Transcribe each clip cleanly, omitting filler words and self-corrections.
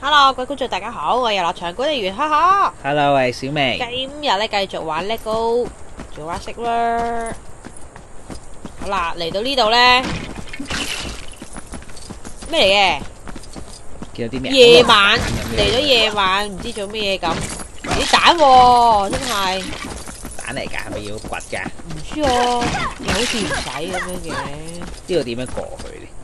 Hello， 各位觀眾大家好，我係遊樂場管理員，哈哈。 Hello， 我係小明。 今日咧繼續玩 LEGO Jurassic World。好啦，嚟到呢度咧，咩嚟嘅？ 見到啲咩？ 夜晚嚟咗夜晚，唔知做咩嘢咁。啲蛋喎，真係。 蛋嚟㗎，係咪要掘㗎？ 唔知喎，又好似唔使咁樣嘅。 呢度點樣過去咧？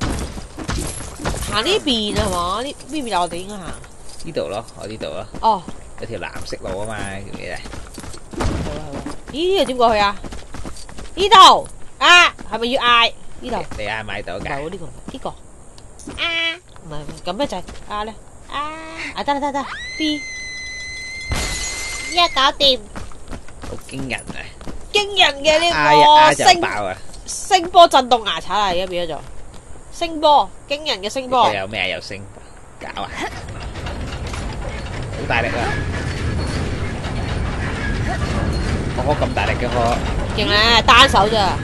行呢邊係嘛？呢邊就我哋應該行。 呢度咯，我呢度咯。 哦， 有條藍色路啊嘛，叫咩咧？ 咦？呢度點過去啊？呢度啊，係咪要嗌？呢度。 你嗌買到㗎？ 唔係喎，呢個啊，唔係咁咩就係啊咧啊得 B， 依家搞掂， 好驚人啊！ 驚人嘅呢啊個就爆啊！ 聲波震動牙刷啊！而家變咗做聲波，驚人嘅聲波。 有咩啊？有聲搞啊！好大力啊！我咁大力嘅我。 勁咧，單手咋？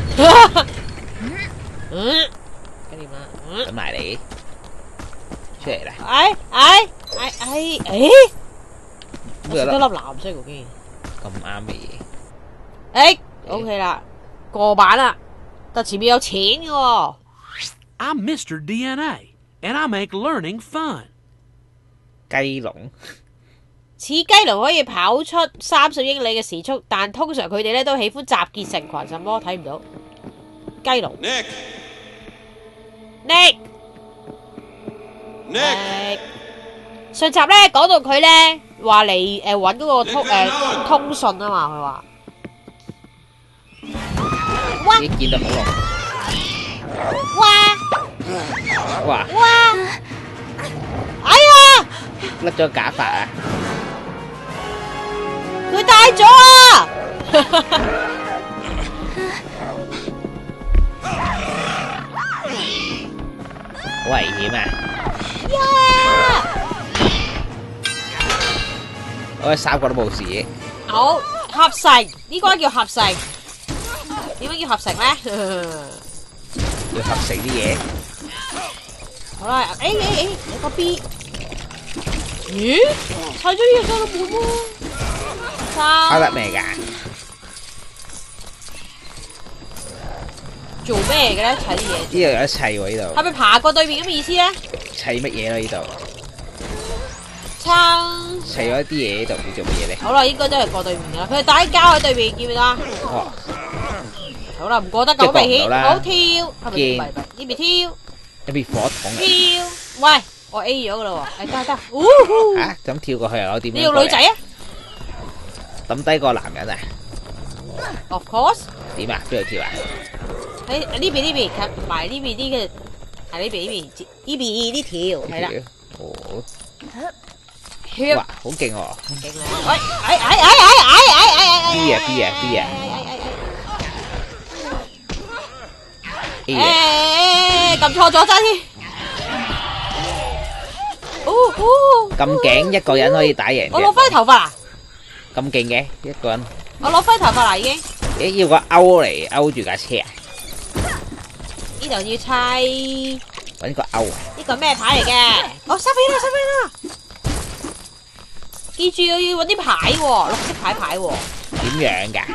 跟住嘛， 咁埋你出嚟啦！ 我食多粒藍色喎，竟然咁啱嘅嘢。 OK 啦，過版啦，但前面有錢嘅喎。 I'm Mr. DNA, and I make learning fun. 雞籠似雞籠可以跑出30英里嘅時速，但通常佢哋咧都喜歡集結成群。什麼睇唔到？雞籠。Nick。上集咧講到佢咧話嚟搵嗰個通訊啊嘛，佢話。哇！ 已經見到恐龍。哇！ 哎呀！ 甩咗假髮啊！ 佢戴咗啊！ 好危險啊！我哋3個都冇事嘅。 好，合成呢關叫合成。點樣叫合成咧？ 要合成啲嘢。 好啦，有個 B。咦？砌咗嘢收到本喎。 抄得咩㗎？ 做咩嘅咧？砌啲嘢。 呢度有得砌喎，呢度。 係咪爬過對面咁嘅意思咧？ 砌乜嘢咯？呢度撐。 砌咗啲嘢呢度，要做乜嘢咧？ 好啦，應該都係過對面噶啦。佢哋打交喺對面，見唔見啊？ 哇！ 好啦，唔過得咁明顯，好跳，係咪？ 見呢邊跳， 一邊火筒啊！ 跳。喂，我 A 咗噶啦喎，得。 嚇，咁跳過去又攞點樣？ 你用女仔啊抌低個男人啊？ ？Of course。 點啊？邊度跳啊？ 喺呢邊近埋呢邊啲嘅，係呢邊呢條係啦。 哦。 跳。 哇，好勁喎！ 勁咧！喂 ！B 啊！ 撳錯咗真添。 咁頸一個人可以打贏。 我攞翻頭髮啦！ 咁勁嘅一個人。 我攞翻頭髮啦已經。 咦？要個勾嚟勾住架車啊？ 呢度要砌。 搵個勾啊！ 呢個咩牌嚟嘅？哦，收皮啦！記住要搵啲牌喎，綠色牌喎。 點樣㗎？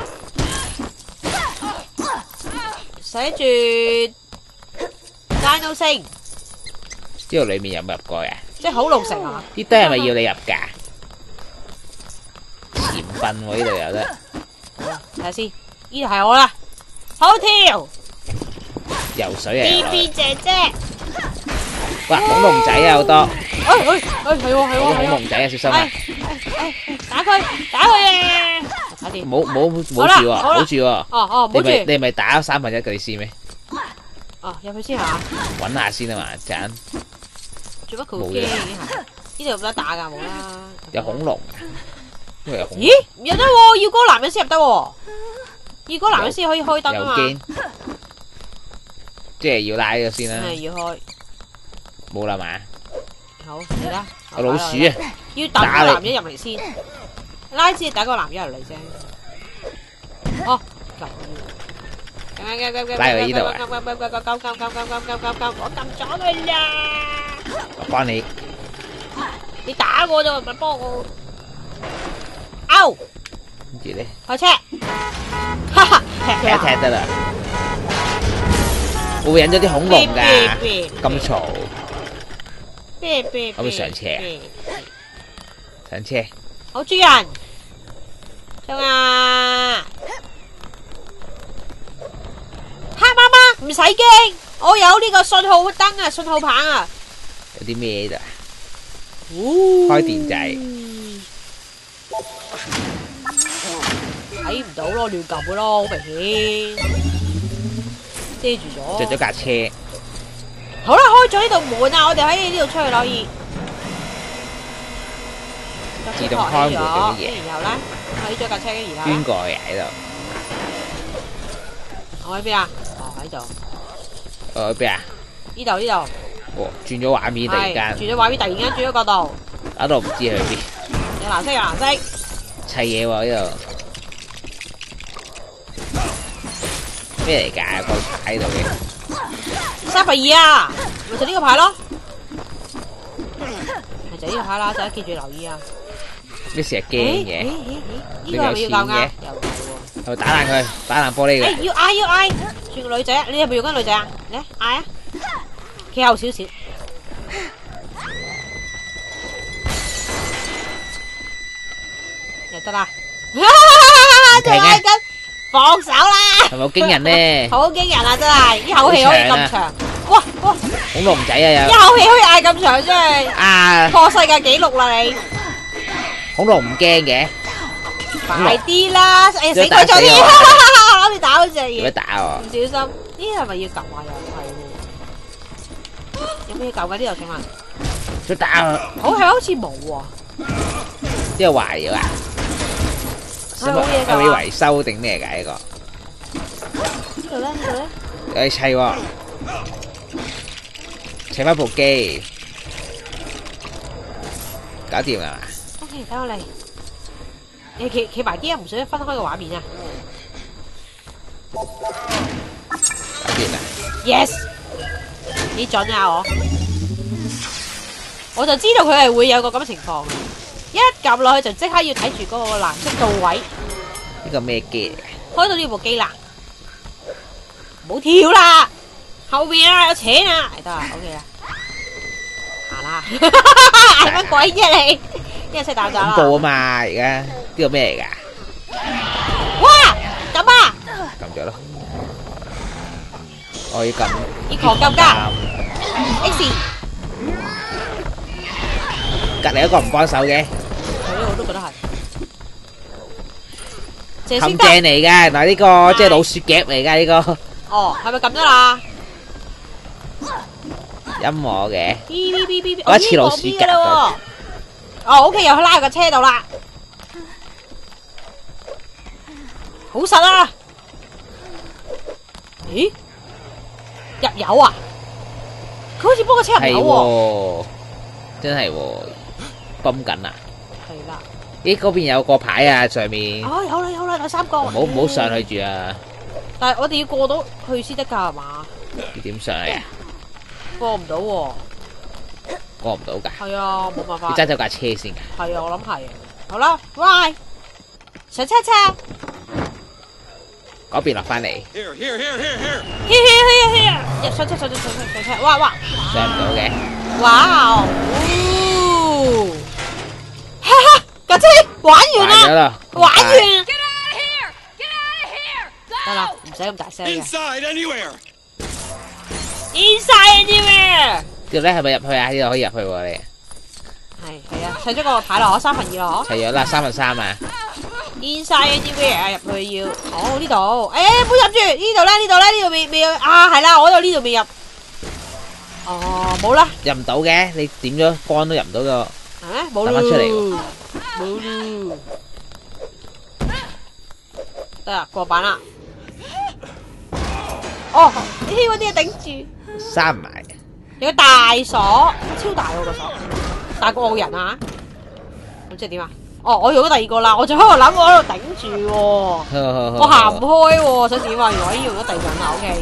寫住單歐星。 呢度裏面有冇入過嘅？ 即係恐龍城係嘛？ 啲堆係咪要你入㗎？潛笨喎，呢度有得。 睇下先，呢度係我啦，好跳。 游水啊 ！B 姐姐。 哇！恐龍仔啊好多。 係喎。 恐龍仔啊，小心啊！ 打佢啊！搞掂。 冇住喎，冇住喎。 哦，冇住。 你係咪打咗1/3嗰啲先咩？ 哦，入去先係嘛？ 搵下先啊嘛，陣。 做乜佢會驚已經係？呢度有得打㗎冇啦。 有恐龍。因為有恐龍。 咦？唔入得喎，要嗰個男人先入得喎。要嗰個男人先可以開燈啊嘛。 又驚。即係要拉咗先啦。 係要開。 冇啦嘛。 好嚟啦。 有老鼠啊！ 要等個男人入嚟先。拉先等個男人入嚟啫。哦，咁。 拉到呢度啊！ 我撳咗佢啦。 我幫你。 你打我啫，唔係幫我。out。 跟住咧， 開車。哈哈，踢踢一佢踢得啦。會唔會引咗啲恐龍㗎？咁嘈，可唔可以上車啊？上車。 好主人，衝啊！黑媽媽唔使驚，我有呢個信號燈啊，信號棒啊。 有啲咩㗎？ 開電掣。 睇唔到咯，亂撳嘅咯，好明顯。遮住咗。 着咗架車。 好啦，開咗呢度門啊，我哋喺呢度出去可以。 自動開門嗰啲嘢。 然後咧，喺咗架車嘅然後。 捐過去喺度。 我喺邊啊？哦，喺度。 我喺邊啊？ 呢度呢度。 哦，轉咗畫面突然間。 轉咗畫面，突然間轉咗角度。 搞到唔知去邊。 有藍色，有藍色。 砌嘢喎呢度。咩嚟㗎？個牌喺度嘅。 3/2啊！咪就呢個牌咯。咪就呢個牌啦，大家記住留意啊。 你成日驚嘅。 呢個係咪要教㗎？又係喎。 打爛佢，打爛玻璃嘅。 要嗌要嗌，轉個女仔，你係咪用緊女仔啊？嚟嗌啊！企後少少。又得啦。仲嗌緊，放手啦！ 係咪好驚人咧？ 好驚人啊！真係，呢口氣可以咁長。哇哇！ 恐龍仔啊有。 一口氣可以嗌咁長，真係。 啊！ 破世界紀錄啦你。 恐龍唔驚嘅。 快啲啦！誒死佢咗添，諗住打嗰隻嘢。 做乜打喎？ 唔小心，呢係咪要撳啊？又係喎。有咩撳㗎？呢度請問。 做乜打啊？ 好係好似冇喎。 呢個壞咗啊？係咪維修定咩㗎呢個？ 呢度咧，呢度咧。 有啲砌喎，砌翻部機，搞掂啦嘛。 OK，等我嚟。你企埋啲啊，唔想分開個畫面啊。 搞掂啦。 Yes， 幾準啊我就知道佢係會有個咁嘅情況。一撳落去就即刻要睇住嗰個藍色到位。 呢個咩機嚟嘅？ 開到呢部機啦，唔好跳啦，後邊啊有錢啊，得啦 ，OK 啦，行啦，嗌乜鬼啫你？一人識打架啦。 恐怖啊嘛，而家呢個咩嚟㗎？ 哇，撳啊！ 撳咗咯，我要撳。 要狂撳㗎 ，X。 隔離一個唔幫手嘅。 係咯，我都覺得係。 陷阱嚟㗎，嗱呢個即係老鼠夾嚟㗎呢個。 哦，係咪撳咗啦？ 音樂嘅。 嗶， 嗰一次老鼠夾㗎。 哦 ，OK， 又去拉個車度啦。好實啊！咦？入油啊？佢好似幫個車入油喎。 真係喎，泵緊啊！ 係啦。 咦，嗰邊有個牌啊，上面。 哦，有啦，第三個。 唔好上去住啊！ 但係我哋要過到去先得㗎，係嘛？ 要點上去啊？ 過唔到喎。 過唔到㗎。 係啊，冇辦法。 要揸走架車先㗎。 係啊，我諗係。好啦，喂，上車。 嗰邊落翻嚟。 Here. Here，上車，哇！ 上唔到嘅。 哇！哈哈，架車玩完啦，玩完。得啦，唔使咁大聲嘅。 Inside anywhere. Inside anywhere。 呢度咧係咪入去啊？呢度可以入去喎你。 係啊，砌咗個牌咯，嗬，2/3咯，嗬。 砌咗啦，3/3啊。 Inside anywhere 啊，入去要。哦，呢度，誒，唔好入住，呢度咧，呢度未有啊，係啦，我呢度未入。哦，冇啦。 入唔到嘅，你點咗光都入唔到個。 係咩？冇啦。 打返出嚟。 冇啦。得啦，過版啦。哦，呢啲嘢頂住。 閂唔埋。 有個大鎖，超大喎個鎖，大過我個人啊！咁即係點啊？哦，我用咗第二個啦，我就喺度諗，我喺度頂住喎，我行唔開喎，想點啊？原來已經用咗第二個啦 ，OK。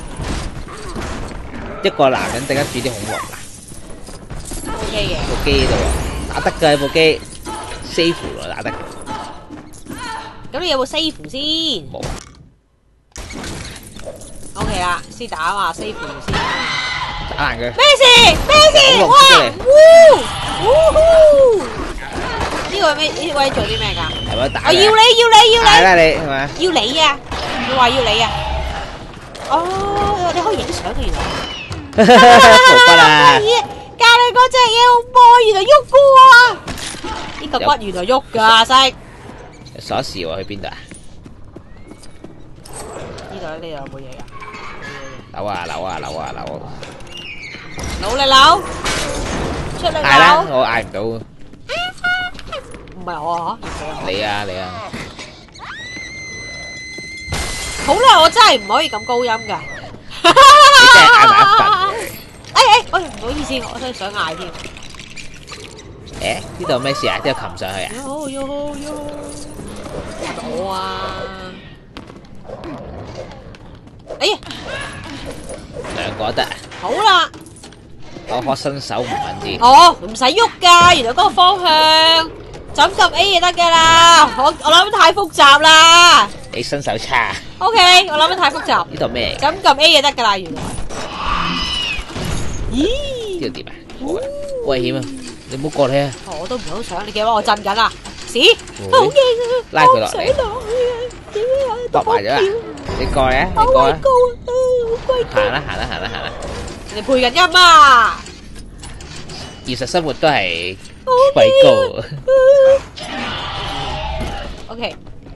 一個男人頂得住啲恐龍啊 ？OK 嘅。 個機度啊，打打得㗎部機 ，save 喎打得。 咁你有冇 save 先？ 冇。 OK 啦，先打嘛，save 先。 打爛佢。 咩事？咩事？哇！呢個咩？呢位做啲咩㗎？ 係咪打？ 我要你！ 係啦，你係咪？ 要你啊！你話要你啊！哦，你可以影相嘅原來。 冇骨啦！ 隔離嗰隻嘢好波，原來喐嘅喎！呢個骨原來喐㗎，識。 鎖匙喎，去邊度啊？ 呢度有冇嘢㗎？ 扭啊扭啊扭啊扭！ 扭嚟扭，出嚟嗌啦， 扭。 我嗌唔到。 唔係我啊！ 你啊你啊！ 好啦，我真係唔可以咁高音㗎。 你真係嗌埋一份。 喂，唔好意思，我真係想嗌添。 誒，呢度咩事啊？呢度擒上去啊？ 我啊！哎呀， 兩個得啊！ 好啦， 我學新手唔穩啲。 哦，唔使喐㗎，原來嗰個方向就咁撳 A 就得㗎啦。我諗太複雜啦。 你新手差。 OK， 我諗得太複雜。 呢度咩？ 咁撳 A 就得㗎啦，原來。咦？ 呢度點啊？危險啊！你唔好過嚟啊！ 我都唔係好想，你記得我震緊啊！屎，好驚啊！ 拉佢落嚟。 落埋咗啊！你過嚟啊！你過啊！ 高啊！好貴高。 行啦行啦行啦行啦！ 你配緊音啊！ 現實生活都係貴高。 OK。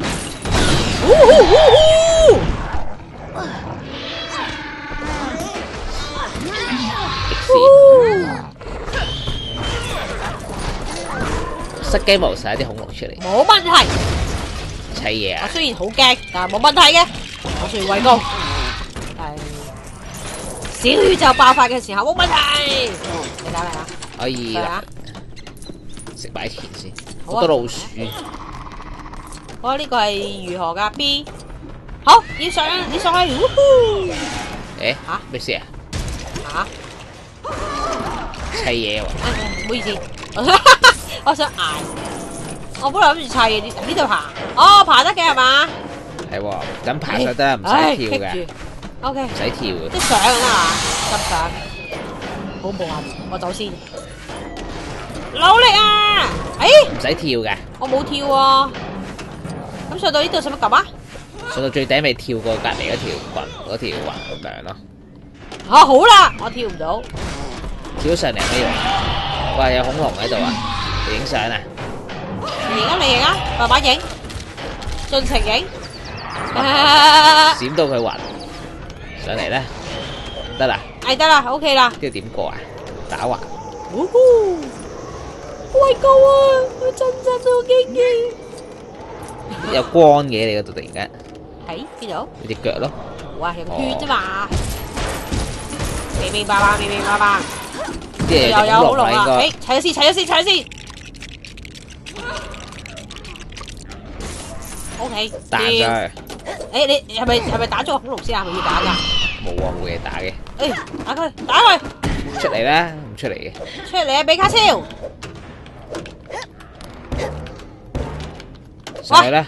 失驚無神，啲恐龍出嚟。 冇問題。 砌嘢啊！ 我雖然好驚，但係冇問題嘅。我雖然畏高，但係小宇宙爆發嘅時候冇問題。你打嚟啊！ 可以啦。食埋錢先。好多老鼠。 好，呢個係如何㗎 B？好，要上去。 誒嚇咩事啊？ 嚇！ 砌嘢喎。 唔好意思，我想嗌。我本來諗住砌嘅，呢度爬。哦，爬得嘅係嘛？ 係喎，咁爬就得，唔使跳嘅。 OK。 唔使跳嘅。 即上啊嘛，咁上。好冇啊！我走先。努力啊！ 唔使跳嘅。 我冇跳喎。咁上到呢度使乜撳啊？ 上到最頂咪跳過隔離嗰條橫梁咯。 好啦，我跳唔到。 跳上嚟咩用？哇！有恐龍喺度啊！你影相啊！ 你影啊！慢慢影，盡情影。 閃到佢暈上嚟咧，得啦。 得啦 ，OK 啦。 呢度點過啊？打橫。 喂高啊！我震到驚驚。 有光嘅你嗰度突然間。 喺邊度？ 你隻腳咯。 哇，有個圈啫嘛。明白。 啲又有恐龍啊！ 應該。 砌咗先。OK。 彈上去。 你係咪打咗個恐龍先啊？係咪要打㗎？ 冇啊，冇嘢打嘅。 打佢。 出嚟啦，唔出嚟嘅。 出嚟啊！比卡超。 上去啦。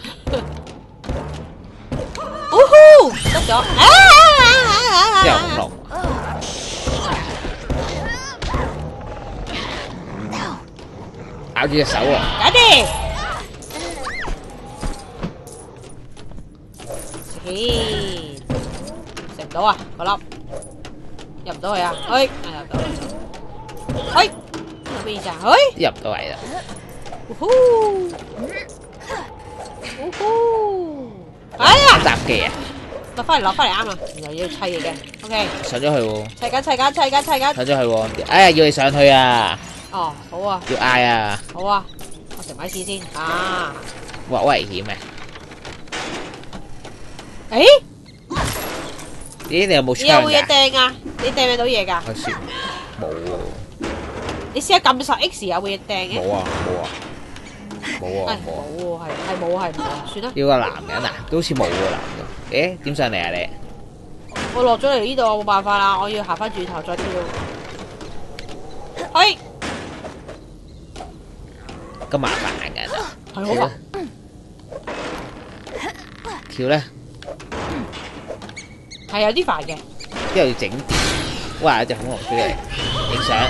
得咗。 有恐龍。咬住隻手喎。 搞掂。食唔到啊！嗰粒入唔到去啊！入到。咩意思啊？ 入唔到嚟啦。 哎呀！ 雜技啊！ 落翻嚟啱啦，原來要砌嘢嘅。OK。 上咗去喎。 砌緊。 上咗去喎。哎呀，要你上去啊！ 哦，好啊。 要嗌啊！ 好啊，我食埋錢先啊！ 哇，好危險啊！咦，你有冇槍㗎？ 你有冇嘢掟啊？你掟唔到嘢㗎？ 我算冇喎。 你試下撳實 X 有冇嘢掟嘅？ 冇啊！ 冇喎，係冇，算啦。 要個男人啊，都好似冇個男人。點上嚟啊你？ 我落咗嚟呢度，我冇辦法啦，我要行翻轉頭再跳。 咁麻煩嘅， 係好啊， 跳咧， 係有啲煩嘅。 之後要整電，哇！有隻恐龍出嚟影相，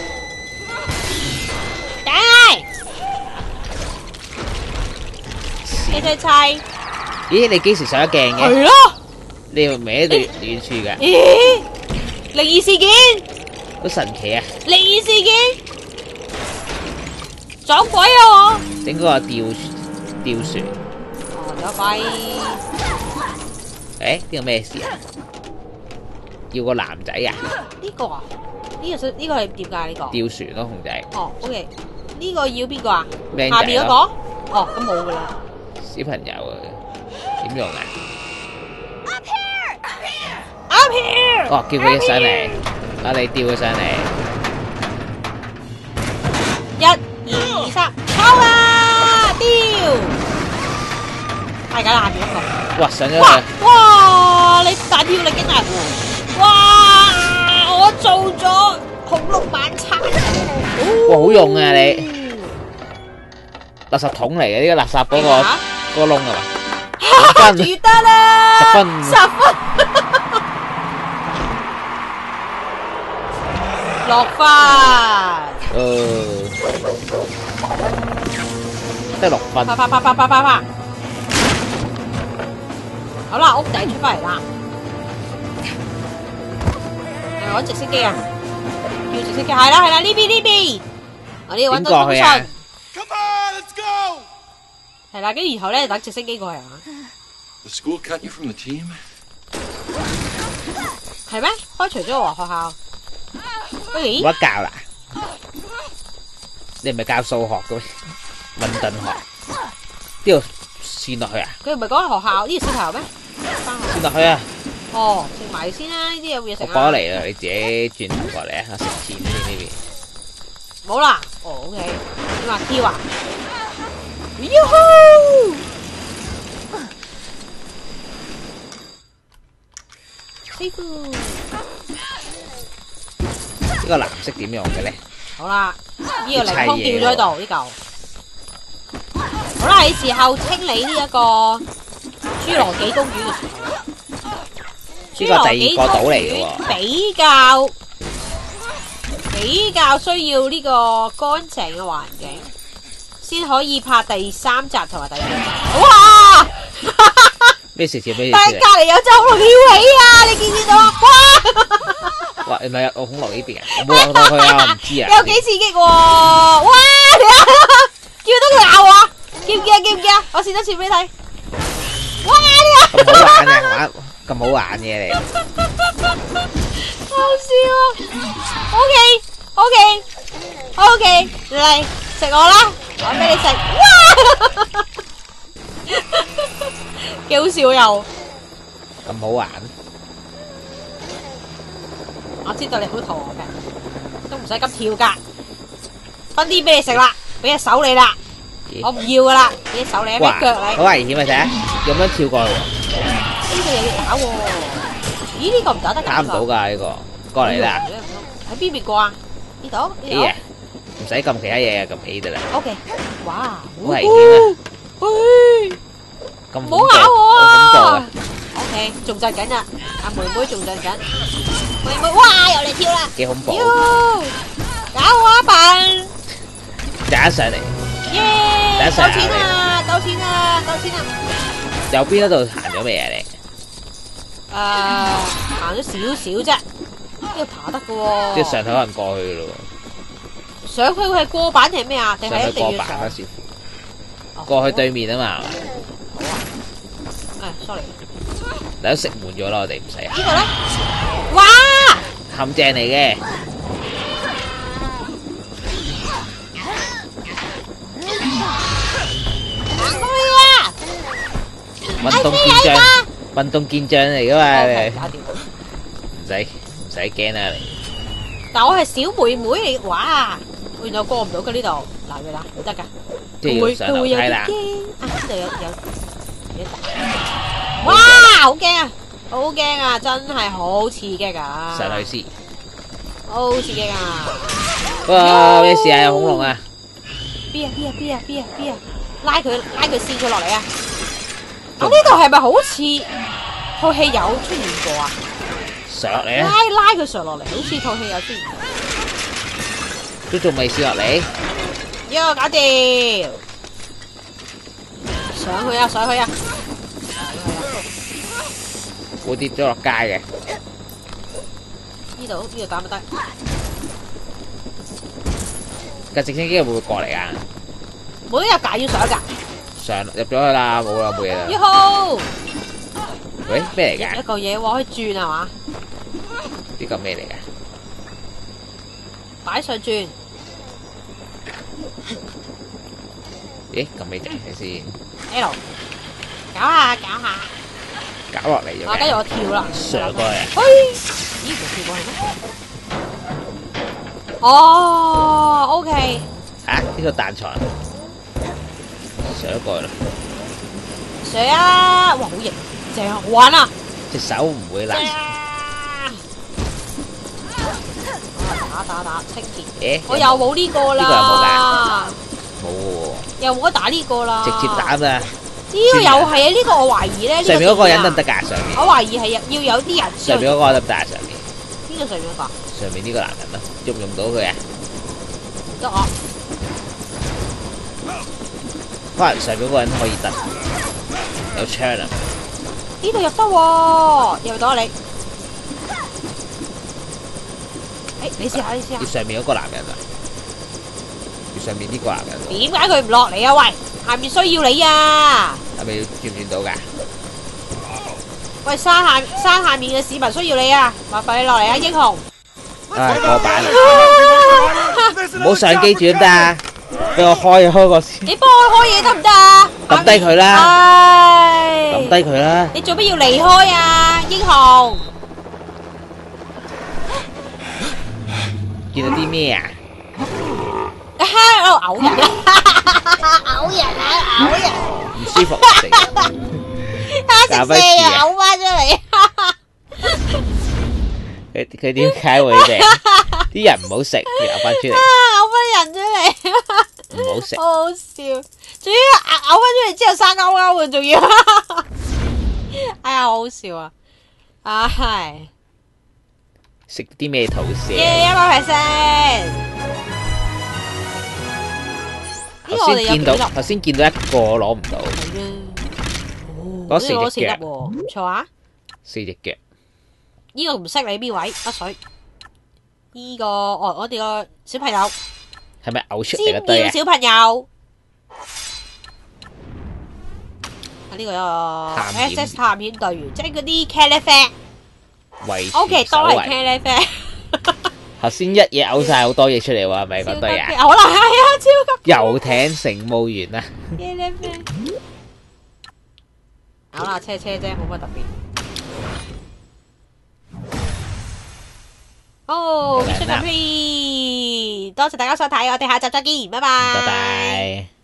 砌。 咦？你幾時上咗鏡嘅？ 係咯。 你又歪到遠處嘅？ 咦？靈異事件， 好神奇啊！ 靈異事件，撞鬼啊我！ 整個吊船。 哦，有鬼。 誒，呢個咩事啊？要個男仔啊？ 呢個啊？呢個係點解呢個？ 吊船咯，熊仔。 哦，OK，呢個要邊個啊？ 靚仔咯。 下邊嗰個？哦，咁冇噶啦。 小朋友啊，點用啊？ Up here！ 哦，叫佢上嚟，啊你吊佢上嚟。 1、2、3，抽啦！吊！係㗎啦，下邊一個。 哇，上咗去！ 哇！你大跳力勁啊！哇！我做咗恐龍晚餐。 哇，好用啊你！垃圾桶嚟嘅呢個垃圾嗰個窿係嘛？10分， 住得啦 10分 ，10分。落翻， 得6分。 啪！好啦，屋頂出翻嚟啦。係揾直升機啊！要直升機，係啦，呢邊。我呢度揾到通訊。 Come on, let's go. 係啦，跟住然後咧等直升機過嚟啊。 The school cut you from the team? 係咩？開除咗喎學校。 冇得教啦！你唔係教數學嘅咩？運動學呢度算落去啊？ 佢唔係講學校呢個小朋友咩？ 算落去啊！ 哦，食埋先啦，呢啲有冇嘢食啊？ 我過嚟啦，你自己轉頭過嚟啊！我食錢先呢邊。 冇啦，哦 ，OK，點啊？跳啊！喲師傅， 呢個藍色點用嘅咧？ 好啦，呢個凌空吊咗喺度呢嚿。好啦，係時候清理呢一個侏羅紀公園嘅時候。 呢個第二個島嚟嘅喎。比較需要呢個乾淨嘅環境，先可以拍第3集同埋第2集。哇！咩事？但係隔籬有隻恐龍跳起啊！你見唔見到啊？哇！唔係我恐龍呢邊啊，我冇望到佢啊，我唔知啊。有幾刺激喎！哇！叫到佢咬我，叫唔叫啊？我試多次俾你睇。哇！咁好玩嘅，咁好玩嘅你。好笑啊！OK，嚟食我啦，我俾你食。哇！幾好笑又咁好玩，我知道你好肚餓嘅，都唔使咁跳噶，分啲俾你食啦，俾隻手你啦，我唔要噶啦，俾隻手你，俾腳你，好危險啊！仔，咁樣跳過去，呢個又要打喎，咦？呢個唔打得，打唔到噶呢個，過嚟啦，喺邊邊過啊？呢度，呢度，唔使撳其他嘢啊，撳 A 得啦。OK，哇，好危險啊！唔好咬我啊 ！OK， 仲震緊啊！阿妹妹仲震緊，妹妹，哇，又嚟跳啦！幾恐怖！搞我啊笨！打上嚟，耶！鬥錢啊！鬥錢啊！鬥錢啊！右邊嗰度行咗未啊？你？行咗少少啫，呢度爬得噶喎。即係上頭可能過去噶咯喎。上去係過板定係咩啊？定係一定要上？過去對面啊嘛。sorry， 你都食悶咗啦，我哋唔使啊。呢個咧，哇，陷阱嚟嘅。行開啦！運動健將嚟噶嘛？唔使驚啦你。但我係小妹妹嚟，哇！原來過唔到嘅呢度，嗱佢啦，唔得噶。佢會有啲驚啊！呢度有。哇，好驚啊！好驚啊！真係好刺激啊！上去先，好刺激啊！哇，咩事啊？有恐龍啊！ B 啊 B 啊 B 啊 B 啊 B 啊，拉佢線佢落嚟啊！我呢度係咪好似套戲有出現過啊？ 上落嚟啊！ 拉佢上落嚟，好似套戲有出現過。 都仲未試落嚟。 喲，搞掂！上去啊！上去啊！ 會跌咗落街嘅。 呢度打咪得？ 架直升機會唔會過嚟啊？ 冇得入架，要上㗎。 上入咗去啦，冇啦，冇嘢啦。 1號。 喂，咩嚟㗎？ 一個嘢喎，可以轉係嘛？ 呢個咩嚟㗎？ 擺上轉。 咦，咁未整睇先。 L。搞下。 搞落嚟咗。 跟住我跳啦。 上過嚟。 咦，冇跳過去咩？哦 ，OK。 呢個彈床上過去啦。 上啊！哇，好型，正啊，好玩啊！ 隻手唔會爛。 打清潔。我又冇呢個啦。 呢個有冇㗎？冇喎。 又冇得打呢個啦。 直接打咋？ 呢個又係啊！呢個我懷疑咧。 上面嗰個人得唔得㗎？上面。 我懷疑係要有啲人。 上面嗰個得唔得啊？上面。 邊個上面嗰個？ 上面呢個男人咯，用唔用到佢啊？ 得我。 可能上面嗰個人可以得，有槍啊！ 呢度入得喎，入到啊你。你試下。 要上面嗰個男人啊！要上面呢個男人。 點解佢唔落嚟啊？喂，下面需要你啊！ 係咪轉唔轉到㗎？ 喂，山下面嘅市民需要你啊！麻煩你落嚟啊，英雄！ 過版啦！唔好上機住得唔得啊？俾我開個先。 你幫我開嘢得唔得啊？ 抌低佢啦！抌低佢啦！ 你做乜要離開啊，英雄？ 見到啲咩啊？ 喺度嘔人，嘔人， 唔舒服食。 食蛇又嘔翻出嚟。 佢點解會病？啲人唔好食，嘔翻出嚟。 嘔翻人出嚟， 唔好食。 好好笑，仲要嘔翻出嚟之後生勾勾嘅，仲要。哎呀，好好笑啊！係。 食啲咩吐司 ？100%。 頭先見到一個攞唔到。嗰4隻腳喎， 唔錯啊 ！4隻腳。 呢個唔識你邊位？北水。呢個我哋個小朋友。 係咪嘔出嚟一堆啊？ 小朋友。呢個有 SS 探險隊員，即係嗰啲茄喱啡。O.K. 都係茄喱啡。 頭先一嘢嘔晒好多嘢出嚟喎，係咪嗰堆啊？ 可能係啊，超級。 遊艇乘務員啊！ 茄喱啡。咬下車啫，冇乜特別。好，mission complete，多謝大家收睇，我哋下集再見，拜拜。 拜拜。